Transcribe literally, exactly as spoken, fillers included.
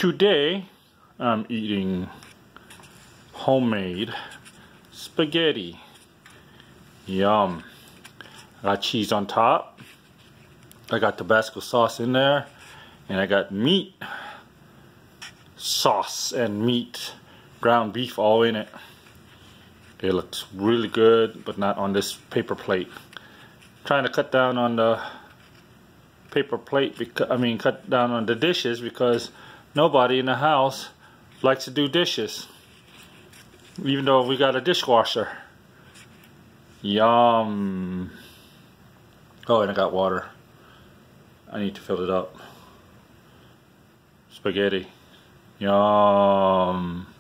Today I'm eating homemade spaghetti. Yum. I got cheese on top. I got Tabasco sauce in there. And I got meat sauce and meat, ground beef all in it. It looks really good, but not on this paper plate. Trying to cut down on the paper plate, because I mean cut down on the dishes, because nobody in the house likes to do dishes, even though we got a dishwasher. Yum. Oh, and I got water. I need to fill it up. Spaghetti. Yum.